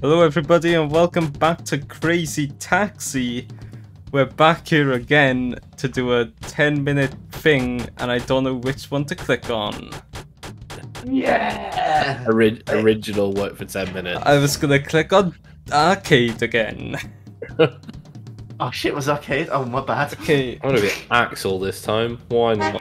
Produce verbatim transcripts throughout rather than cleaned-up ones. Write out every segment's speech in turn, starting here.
Hello everybody and welcome back to Crazy Taxi. We're back here again to do a ten minute thing and I don't know which one to click on. Yeah! Ori original work for ten minutes. I was gonna click on arcade again. Oh shit, it was arcade? Oh my bad. Okay. I'm gonna be Axel this time. Why not?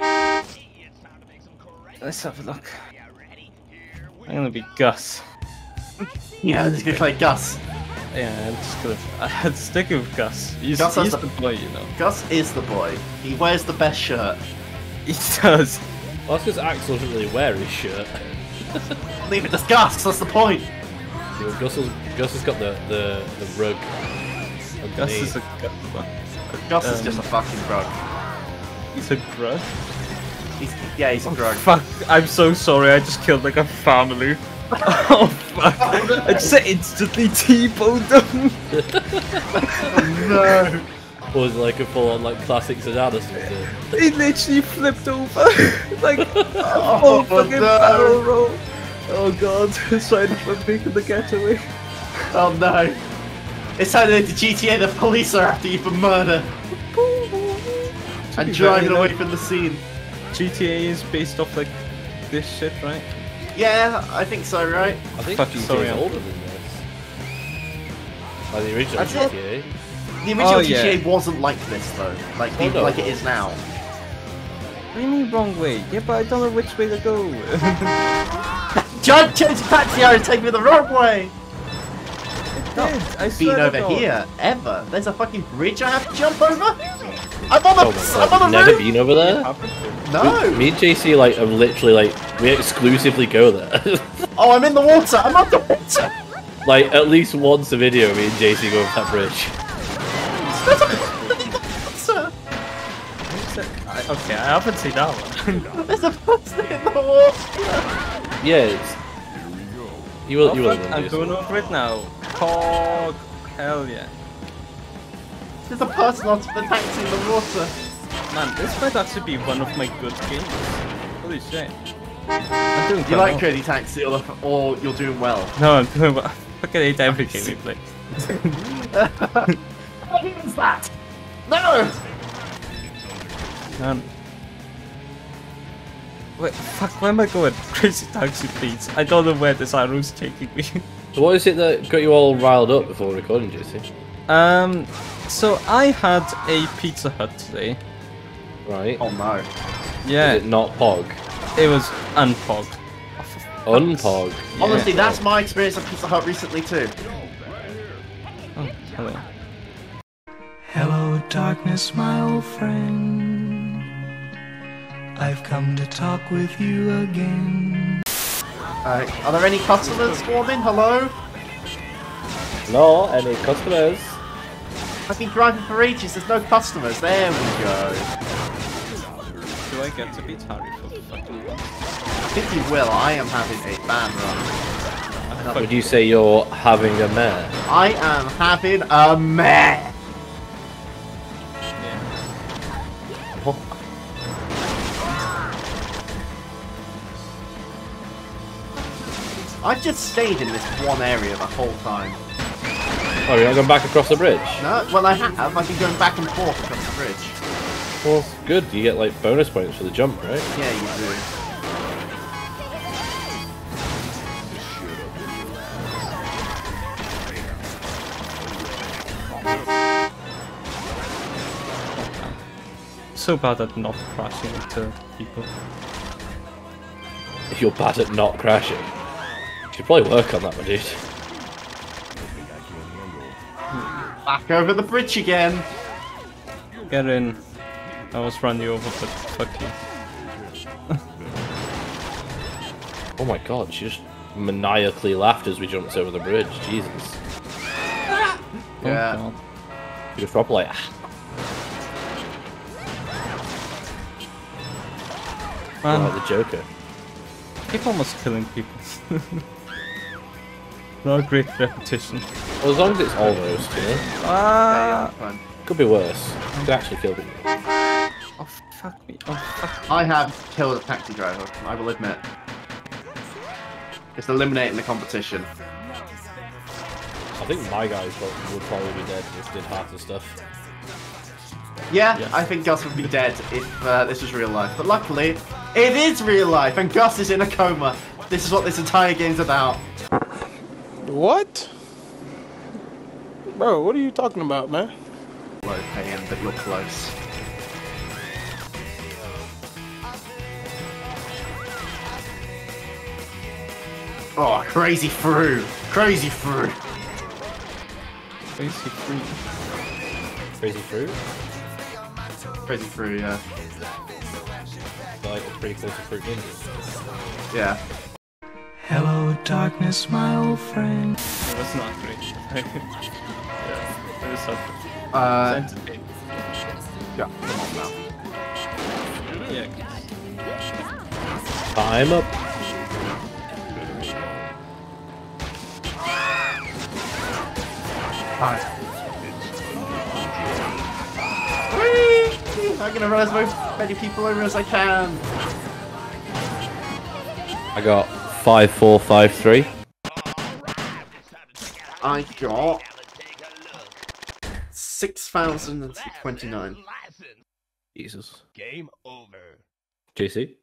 Let's have a look. I'm gonna be Gus. Yeah, I'm just gonna play Gus. Yeah, I'm just gonna I'd stick with Gus. He's, Gus he's the... the boy, you know. Gus is the boy. He wears the best shirt. He does. Well, that's because Axel doesn't really wear his shirt. Leave it to Gus, that's the point. Yeah, well, Gus, has, Gus has got the, the, the rug. Gus is a Gus. Gus um, is just a fucking grug. He's a grudge? He's, yeah, he's a Oh, grug. fuck, I'm so sorry, I just killed like a family. Oh fuck, I just instantly T-boned them. Oh, no. Or was it like a full on like classic sedan or something? He literally flipped over. Like, Oh, oh, fucking no. barrel roll. Oh god, sorry for making the getaway. Oh no. It's turning into G T A, the police are after you for murder. And driving away from the scene. G T A is based off like this shit, right? Yeah, I think so, right? I think Fuck, G T A sorry, is I'm- older than this. Like the original That's G it. T A. The original Oh, G T A yeah. wasn't like this though. Like, Oh, no. like it is now. What do you mean wrong way? Yeah, but I don't know which way to go. John changed the taxi and take me the wrong way! I did, I Been swear to over God. here, ever. There's a fucking bridge I have to jump over? I'm on the, Oh my I'm god, on the never roof! been over there? No! Me and J C like have literally like we exclusively go there. Oh, I'm in the water! I'm on the water! Like at least once a video, me and J C go over that bridge. There's a person in the water! I, okay, I haven't seen that one. There's a person in the water! Yeah, it's... you will. Oh, You will. fuck, I'm going over it now. Cog, hell yeah. There's a person on the taxi in the water. Man, this might actually be one of my good games. Holy shit. I'm doing You quite like well. Crazy Taxi or, or you're doing well? No, I'm doing well. I fucking hate every game we play. What is that? No! Man. Wait, fuck, where am I going? Crazy Taxi, please. I don't know where this arrow's taking me. So what is it that got you all riled up before recording, J C? Um, so I had a Pizza Hut today. Right. Oh no. Yeah, Is it not Pog? it was unpog. Unpog. Yeah. Honestly, that's my experience of Pizza Hut recently too. Oh, hello. Hello, darkness, my old friend. I've come to talk with you again. Alright, are there any customers swarming? Hello? No, any customers? I've been driving for ages, there's no customers. There we go. Do I get to beat Harry for fucking once? I think you will. I am having a ban run. Would you say you're having a mare? I am having a meh. Yeah. I've just stayed in this one area the whole time. Oh, you're not going back across the bridge? No, well I have. I've been going back and forth across the bridge. Well, good. You get like bonus points for the jump, right? Yeah, you do. So bad at not crashing into people. If you're bad at not crashing, you should probably work on that, my dude. Back over the bridge again. Get in. I was run you over, but fuck you. Oh my god, she just maniacally laughed as we jumped over the bridge. Jesus. Oh, Yeah. God. She was proper like, ah. Man, like the Joker. keep almost killing people. Not a great repetition. Well, as long as it's almost, you know? Yeah, Ah! yeah, fine. Could be worse. Could actually kill people. Oh, fuck me. Oh, fuck. I have killed a taxi driver, I will admit. Just eliminating the competition. I think my guys would probably be dead if this did half the stuff. Yeah, Yeah. I think Gus would be dead if uh, this was real life. But luckily, it is real life, and Gus is in a coma. This is what this entire game's about. What? Bro, what are you talking about, man? Low paying, but you're close. Oh, crazy through! Crazy through! Crazy free. Crazy fruit? Crazy through, yeah. Like, it's pretty close to Fruit Ninja. Yeah. Hello, darkness, my old friend. It was not great. yeah, it was something. Uh, It's entertaining. yeah, come on now. Yeah. Time up. Hi. Whee! I'm gonna run as many people over as I can. I got five, four, five, three. I got six thousand twenty-nine. Jesus. Game over. J C?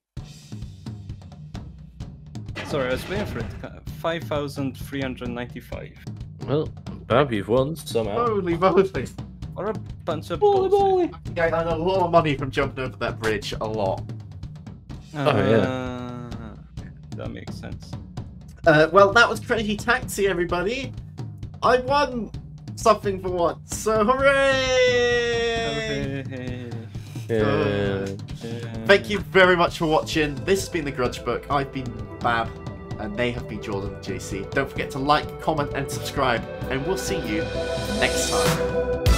Sorry, I was waiting for it. five thousand three hundred ninety-five. Well, Bab, you've won somehow. Holy moly! Or a bunch of Holy bullshit. moly! I had a lot of money from jumping over that bridge. A lot. Uh, yeah. That makes sense. Uh, well, that was Crazy Taxi, everybody. I won something for once, so hooray! Yeah. Thank you very much for watching. This has been the Grudge Book. I've been Bab, and they have been Jordan and J C. Don't forget to like, comment, and subscribe, and we'll see you next time.